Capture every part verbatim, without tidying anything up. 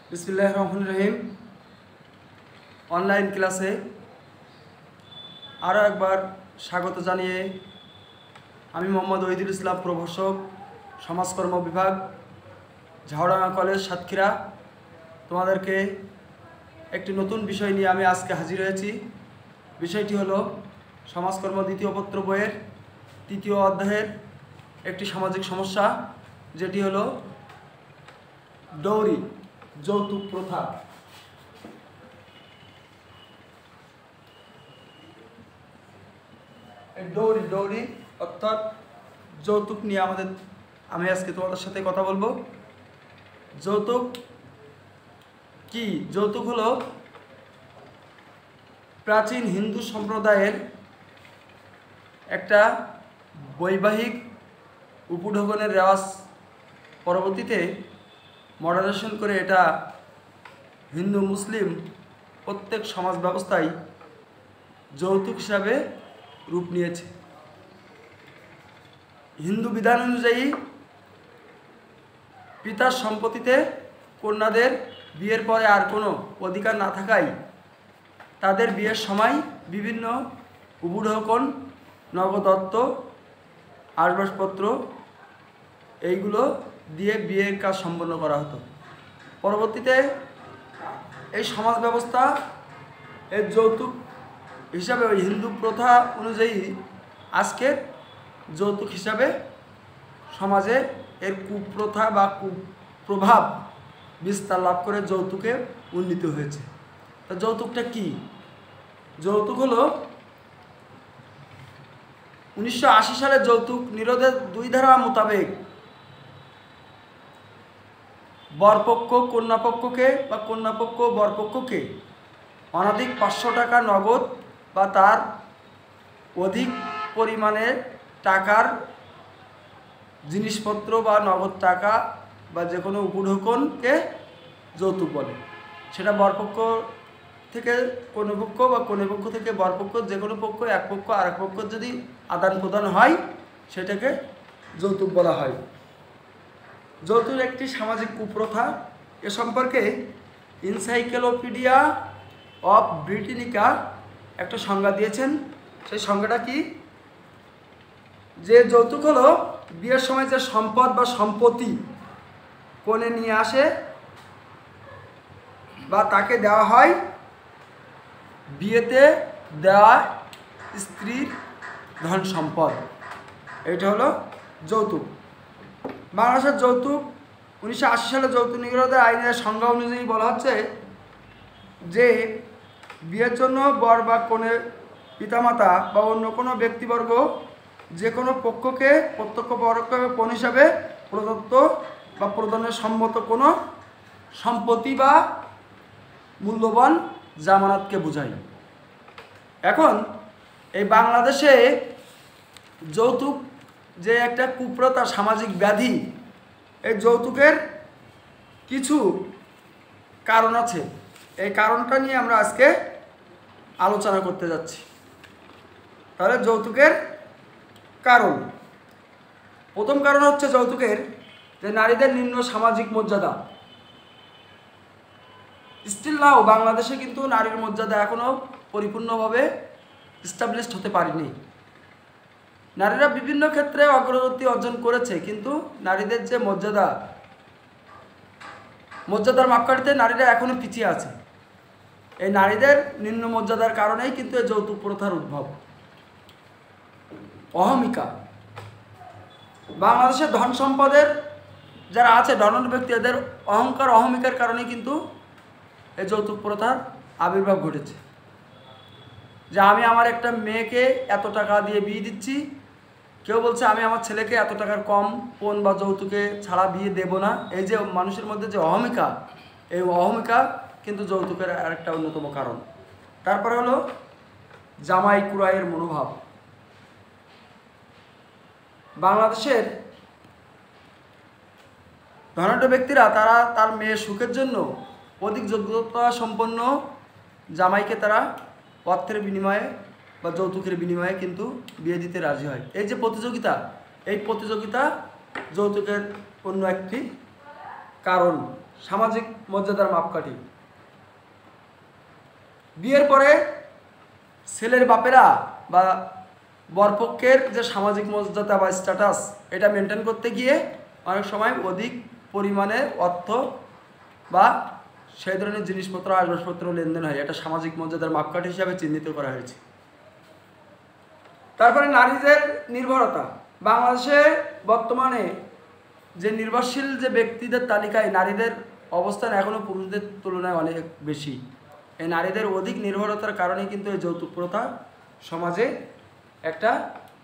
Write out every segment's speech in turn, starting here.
বিসমিল্লাহির রহমানির রহিম। অনলাইন ক্লাসে আরও একবার স্বাগত জানিয়ে আমি মোহাম্মদ ওহিদুল ইসলাম, প্রভাষক, সমাজকর্ম বিভাগ, ঝাউডাঙ্গা কলেজ, সাতক্ষীরা, তোমাদেরকে একটি নতুন বিষয় নিয়ে আমি আজকে হাজির হয়েছি। বিষয়টি হলো সমাজকর্ম দ্বিতীয় পত্র বইয়ের তৃতীয় অধ্যায়ের একটি সামাজিক সমস্যা, যেটি হলো ডৌরি, যৌতুক প্রথা। ডৌরি ডৌরি অর্থাৎ যৌতুক নিয়ে আমাদের আমি আজকে তোমাদের সাথে কথা বলবো। যৌতুক কি? যৌতুক হলো প্রাচীন হিন্দু সম্প্রদায়ের একটা বৈবাহিক উপঢৌকনের রেওয়াজ, পরবর্তীতে মডারেশন করে এটা হিন্দু মুসলিম প্রত্যেক সমাজ ব্যবস্থায় যৌতুক হিসাবে রূপ নিয়েছে। হিন্দু বিধান অনুযায়ী পিতার সম্পত্তিতে কন্যাদের বিয়ের পরে আর কোনো অধিকার না থাকায় তাদের বিয়ের সময় বিভিন্ন উপঢৌকন, নগদত্ত, আসবাবপত্র এইগুলো দিয়ে বিয়ের কাজ সম্পন্ন করা হতো। পরবর্তীতে এই সমাজ ব্যবস্থা এর যৌতুক হিসাবে ওই হিন্দু প্রথা অনুযায়ী আজকের যৌতুক হিসাবে সমাজে এর কুপ্রথা বা কুপ্রভাব বিস্তার লাভ করে যৌতুকে উন্নীত হয়েছে। তা যৌতুকটা কি? যৌতুক হলো উনিশশো আশি সালে যৌতুক নিরোধের দুই ধারা মোতাবেক বরপক্ষ কন্যাপক্ষকে বা কন্যাপক্ষ বরপক্ষকে অনধিক পাঁচশো টাকা নগদ বা তার অধিক পরিমাণের টাকার জিনিসপত্র বা নগদ টাকা বা যে কোনো উপঢৌকনকে যৌতুক বলে। সেটা বরপক্ষ থেকে কন্যাপক্ষ বা কন্যাপক্ষ থেকে বরপক্ষ, যে কোনো পক্ষ, এক পক্ষ আর এক পক্ষ যদি আদান প্রদান হয় সেটাকে যৌতুক বলা হয়। যৌতুক একটি সামাজিক কুপ্রথা। এ সম্পর্কে এনসাইক্লোপিডিয়া অফ ব্রিটানিকা একটা সংজ্ঞা দিয়েছেন। সেই সংজ্ঞাটা কি? যে যৌতুক হলো বিয়ের সময় যে সম্পদ বা সম্পত্তি কনে নিয়ে আসে বা তাকে দেওয়া হয় বিয়েতে দেওয়া স্ত্রীর ধন সম্পদ, এটা হলো যৌতুক। বাংলাদেশের যৌতুক উনিশশো আশি সালে যৌতুক নিরোধের আইনের সংজ্ঞা অনুযায়ী বলা হচ্ছে যে বিয়ের জন্য বর বা কনের পিতামাতা বা অন্য কোনো ব্যক্তিবর্গ যে কোনো পক্ষকে প্রত্যক্ষ পরোক্ষ কোন হিসাবে প্রদত্ত বা প্রদানের সম্মত কোনো সম্পত্তি বা মূল্যবান জামানতকে বোঝায়। এখন এই বাংলাদেশে যৌতুক যে একটা কুপ্রথা, সামাজিক ব্যাধি, এই যৌতুকের কিছু কারণ আছে। এই কারণটা নিয়ে আমরা আজকে আলোচনা করতে যাচ্ছি। তাহলে যৌতুকের কারণ, প্রথম কারণ হচ্ছে যৌতুকের যে নারীদের নিম্ন সামাজিক মর্যাদা। স্টিল নাও বাংলাদেশে কিন্তু নারীর মর্যাদা এখনও পরিপূর্ণভাবে এস্টাবলিশড হতে পারেনি। নারীরা বিভিন্ন ক্ষেত্রে অগ্রগতি অর্জন করেছে, কিন্তু নারীদের যে মর্যাদা, মর্যাদার মাপকাঠিতে নারীরা এখনও পিছিয়ে আছে। এই নারীদের নিম্ন মর্যাদার কারণেই কিন্তু এই যৌতুক প্রথার উদ্ভব। অহমিকা, বাংলাদেশের ধন সম্পদের যারা আছে ধনবান ব্যক্তি, এদের অহংকার অহমিকার কারণেই কিন্তু এই যৌতুক প্রথার আবির্ভাব ঘটেছে। যে আমি আমার একটা মেয়েকে এত টাকা দিয়ে বিয়ে দিচ্ছি, কেউ বলছে আমি আমার ছেলেকে এত টাকার কম পণ বা যৌতুকে ছাড়া বিয়ে দেব না। এই যে মানুষের মধ্যে যে অহমিকা, এই অহমিকা কিন্তু যৌতুকের আরেকটা অন্যতম কারণ। তারপরে হলো জামাই কুড়াইয়ের মনোভাব। বাংলাদেশের ধনাঢ্য ব্যক্তিরা তারা তার মেয়ের সুখের জন্য অধিক যোগ্যতা সম্পন্ন জামাইকে তারা অর্থের বিনিময়ে বা যৌতুকের বিনিময়ে কিন্তু বিয়ে দিতে রাজি হয়। এই যে প্রতিযোগিতা, এই প্রতিযোগিতা যৌতুকের অন্য একটি কারণ সামাজিক মর্যাদার মাপকাঠি। বিয়ের পরে ছেলের বাপেরা বা বরপক্ষের যে সামাজিক মর্যাদা বা স্ট্যাটাস এটা মেনটেন করতে গিয়ে অনেক সময় অধিক পরিমাণে অর্থ বা সেই ধরনের জিনিসপত্র আসবাবপত্র লেনদেন হয়, এটা সামাজিক মর্যাদার মাপকাঠি হিসাবে চিহ্নিত করা হয়েছে। তারপরে নারীদের নির্ভরতা। বাংলাদেশে বর্তমানে যে নির্ভরশীল যে ব্যক্তিদের তালিকায় নারীদের অবস্থান এখনও পুরুষদের তুলনায় অনেক বেশি। এই নারীদের অধিক নির্ভরতার কারণে কিন্তু এই যৌতুক প্রথা সমাজে একটা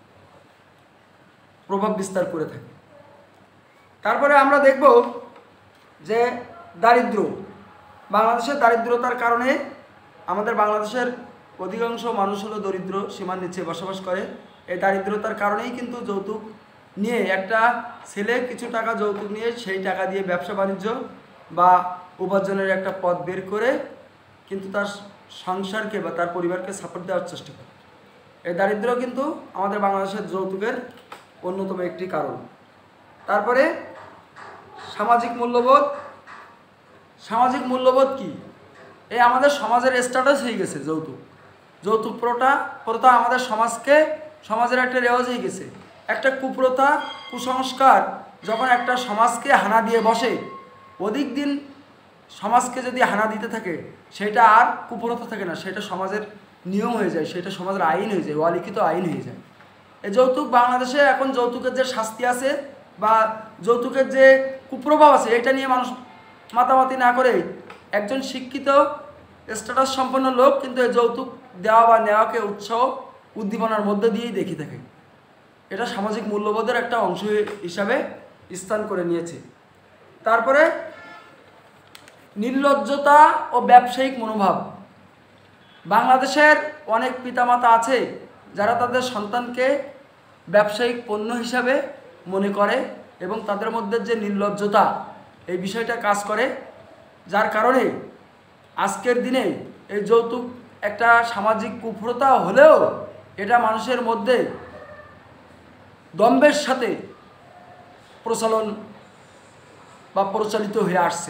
প্রভাব বিস্তার করে থাকে। তারপরে আমরা দেখব যে দারিদ্র। বাংলাদেশের দারিদ্রতার কারণে আমাদের বাংলাদেশের অধিকাংশ মানুষ হলো দরিদ্র সীমার নিচে বসবাস করে। এই দারিদ্রতার কারণেই কিন্তু যৌতুক নিয়ে একটা ছেলে কিছু টাকা যৌতুক নিয়ে সেই টাকা দিয়ে ব্যবসা বাণিজ্য বা উপার্জনের একটা পথ বের করে কিন্তু তার সংসারকে বা তার পরিবারকে সাপোর্ট দেওয়ার চেষ্টা করে। এই দারিদ্র কিন্তু আমাদের বাংলাদেশের যৌতুকের অন্যতম একটি কারণ। তারপরে সামাজিক মূল্যবোধ। সামাজিক মূল্যবোধ কি? এই আমাদের সমাজের স্ট্যাটাস হয়ে গেছে যৌতুক। যৌতুক প্রথা প্রথা আমাদের সমাজকে সমাজের একটা রেওয়াজ হয়ে গেছে, একটা কুপ্রথা কুসংস্কার। যখন একটা সমাজকে হানা দিয়ে বসে, অধিক দিন সমাজকে যদি হানা দিতে থাকে সেটা আর কুপ্রথা থাকে না, সেটা সমাজের নিয়ম হয়ে যায়, সেটা সমাজের আইন হয়ে যায়, অলিখিত আইন হয়ে যায়। এই যৌতুক বাংলাদেশে এখন যৌতুকের যে শাস্তি আছে বা যৌতুকের যে কুপ্রভাব আছে এটা নিয়ে মানুষ মাতামাতি না করে একজন শিক্ষিত স্ট্যাটাস সম্পন্ন লোক কিন্তু এই যৌতুক দেওয়া বা নেওয়াকে উৎসাহ উদ্দীপনার মধ্যে দিয়েই দেখে থাকে। এটা সামাজিক মূল্যবোধের একটা অংশ হিসাবে স্থান করে নিয়েছে। তারপরে নির্লজ্জতা ও ব্যবসায়িক মনোভাব। বাংলাদেশের অনেক পিতামাতা আছে যারা তাদের সন্তানকে ব্যবসায়িক পণ্য হিসাবে মনে করে এবং তাদের মধ্যে যে নির্লজ্জতা এই বিষয়টা কাজ করে, যার কারণে আজকের দিনে এই যৌতুক একটা সামাজিক কুপ্রথা হলেও এটা মানুষের মধ্যে দম্ভের সাথে প্রচলন বা প্রচলিত হয়ে আসছে।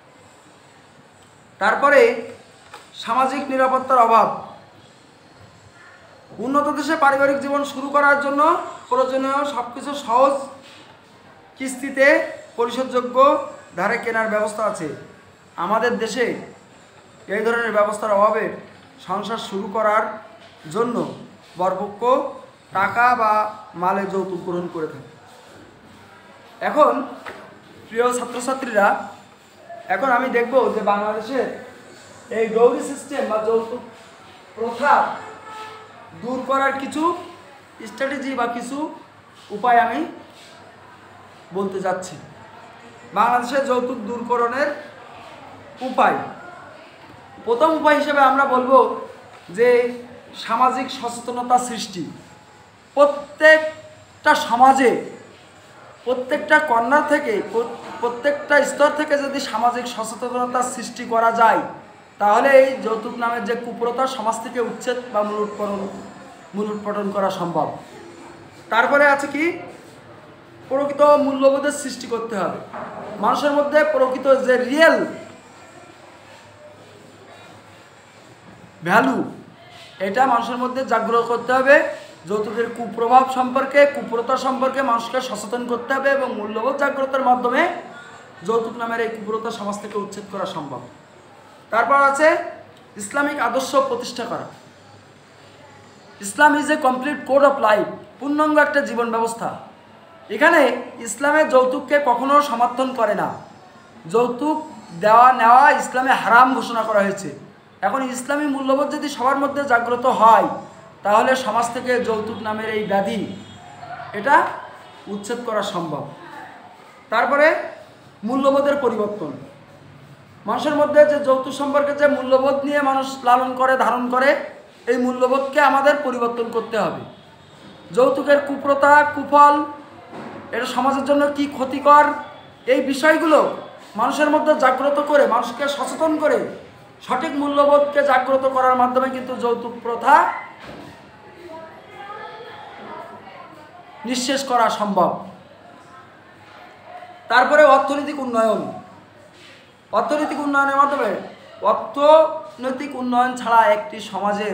তারপরে সামাজিক নিরাপত্তার অভাব। উন্নত দেশে পারিবারিক জীবন শুরু করার জন্য প্রয়োজনীয় সব কিছু সহজ কিস্তিতে পরিশোধযোগ্য ধারে কেনার ব্যবস্থা আছে। আমাদের দেশে এই ধরনের ব্যবস্থার অভাবে সংসার শুরু করার জন্য বরপক্ষ টাকা বা মালে যৌতুক গ্রহণ করে থাকে। এখন প্রিয় ছাত্রছাত্রীরা, এখন আমি দেখব যে বাংলাদেশের এই ডৌরি সিস্টেম বা যৌতুক প্রথা দূর করার কিছু স্ট্র্যাটেজি বা কিছু উপায় আমি বলতে যাচ্ছি। বাংলাদেশের যৌতুক দূরকরণের উপায়, প্রথম উপায় হিসেবে আমরা বলবো যে সামাজিক সচেতনতা সৃষ্টি। প্রত্যেকটা সমাজে প্রত্যেকটা কর্নার থেকে প্রত্যেকটা স্তর থেকে যদি সামাজিক সচেতনতা সৃষ্টি করা যায় তাহলে এই যৌতুক নামের যে কুপ্রথা সমাজ থেকে উচ্ছেদ বা মূলোৎপাটন মূলোৎপাটন করা সম্ভব। তারপরে আছে কি, প্রকৃত মূল্যবোধের সৃষ্টি করতে হবে। মানুষের মধ্যে প্রকৃত যে রিয়েল ভ্যালু এটা মানুষের মধ্যে জাগ্রত করতে হবে। যৌতুকের কুপ্রভাব সম্পর্কে কুপ্রথা সম্পর্কে মানুষকে সচেতন করতে হবে এবং মূল্যবোধ জাগ্রতের মাধ্যমে যৌতুক নামের এই কুপ্রথা সমাজ থেকে উচ্ছেদ করা সম্ভব। তারপর আছে ইসলামিক আদর্শ প্রতিষ্ঠা করা। Islam is a complete code of life, পূর্ণাঙ্গ একটা জীবন ব্যবস্থা। এখানে ইসলামের যৌতুককে কখনো সমর্থন করে না। যৌতুক দেওয়া নেওয়া ইসলামে হারাম ঘোষণা করা হয়েছে। এখন ইসলামী মূল্যবোধ যদি সবার মধ্যে জাগ্রত হয় তাহলে সমাজ থেকে যৌতুক নামের এই ব্যাধি এটা উচ্ছেদ করা সম্ভব। তারপরে মূল্যবোধের পরিবর্তন। মানুষের মধ্যে যে যৌতুক সম্পর্কে যে মূল্যবোধ নিয়ে মানুষ লালন করে ধারণ করে এই মূল্যবোধকে আমাদের পরিবর্তন করতে হবে। যৌতুকের কুপ্রথা কুফল এটা সমাজের জন্য কি ক্ষতিকর এই বিষয়গুলো মানুষের মধ্যে জাগ্রত করে মানুষকে সচেতন করে সঠিক মূল্যবোধকে জাগ্রত করার মাধ্যমে কিন্তু যৌতুক প্রথা নিঃশেষ করা সম্ভব। তারপরে অর্থনৈতিক উন্নয়ন। অর্থনৈতিক উন্নয়নের মাধ্যমে, অর্থনৈতিক উন্নয়ন ছাড়া একটি সমাজের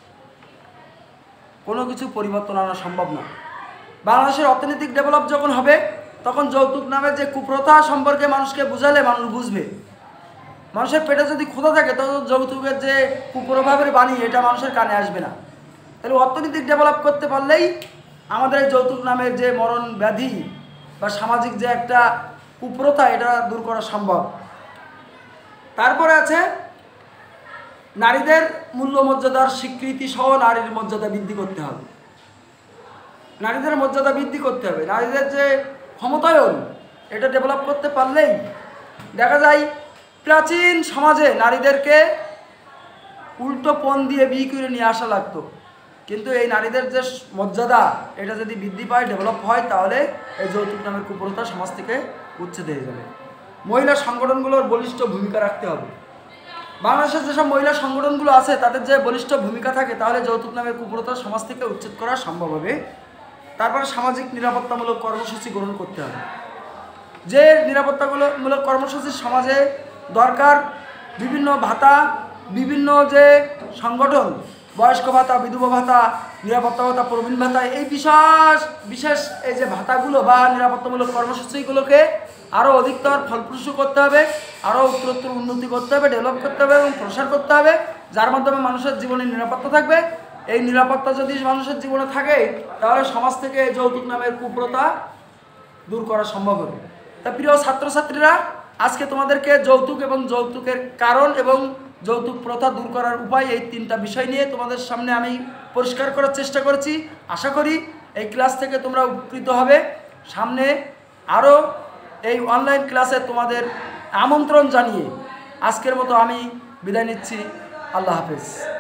কোনো কিছু পরিবর্তন আনা সম্ভব না। বাংলাদেশের অর্থনৈতিক ডেভেলপ যখন হবে তখন যৌতুক নামের যে কুপ্রথা সম্পর্কে মানুষকে বুঝালে মানুষ বুঝবে। মানুষের পেটে যদি ক্ষুধা থাকে তখন যৌতুকের যে কুপ্রভাবের বাণী এটা মানুষের কানে আসবে না। তাহলে অর্থনৈতিক ডেভেলপ করতে পারলেই আমাদের এই যৌতুক নামের যে মরণ ব্যাধি বা সামাজিক যে একটা কুপ্রথা এটা দূর করা সম্ভব। তারপরে আছে নারীদের মূল্যমর্যাদার স্বীকৃতি সহ নারীর মর্যাদা বৃদ্ধি করতে হবে। নারীদের মর্যাদা বৃদ্ধি করতে হবে, নারীদের যে ক্ষমতায়ন এটা ডেভেলপ করতে পারলেই দেখা যায় প্রাচীন সমাজে নারীদেরকে উল্টো পণ দিয়ে বিয়ে করে নিয়ে আসা লাগতো, কিন্তু এই নারীদের যে মর্যাদা এটা যদি বৃদ্ধি পায়, ডেভেলপ হয়, তাহলে এই যৌতুক নামের কুপ্রথা সমাজ থেকে উচ্ছেদ হয়ে যাবে। মহিলা সংগঠনগুলোর বলিষ্ঠ ভূমিকা রাখতে হবে। বাংলাদেশের যেসব মহিলা সংগঠনগুলো আছে তাদের যে বলিষ্ঠ ভূমিকা থাকে তাহলে যৌতুক নামের কুপ্রথা সমাজ থেকে উচ্ছেদ করা সম্ভব হবে। তারপরে সামাজিক নিরাপত্তামূলক কর্মসূচি গ্রহণ করতে হবে। যে নিরাপত্তামূলক কর্মসূচি সমাজে দরকার, বিভিন্ন ভাতা, বিভিন্ন যে সংগঠন, বয়স্ক ভাতা, বিধবা ভাতা, নিরাপত্তা ভাতা, প্রবীণ ভাতা, এই বিশেষ বিশেষ এই যে ভাতাগুলো বা নিরাপত্তামূলক কর্মসূচিগুলোকে আরও অধিকতর ফলপ্রসূ করতে হবে, আরও উত্তরোত্তর উন্নতি করতে হবে, ডেভেলপ করতে হবে এবং প্রসার করতে হবে, যার মাধ্যমে মানুষের জীবনে নিরাপত্তা থাকবে। এই নিরাপত্তা যদি মানুষের জীবনে থাকে তাহলে সমাজ থেকে যৌতুক নামের কুপ্রথা দূর করা সম্ভব হবে। তা প্রিয় ছাত্রছাত্রীরা, আজকে তোমাদেরকে যৌতুক এবং যৌতুকের কারণ এবং যৌতুক প্রথা দূর করার উপায় এই তিনটা বিষয় নিয়ে তোমাদের সামনে আমি পরিষ্কার করার চেষ্টা করেছি। আশা করি এই ক্লাস থেকে তোমরা উপকৃত হবে। সামনে আরও এই অনলাইন ক্লাসে তোমাদের আমন্ত্রণ জানিয়ে আজকের মতো আমি বিদায় নিচ্ছি। আল্লাহ হাফেজ।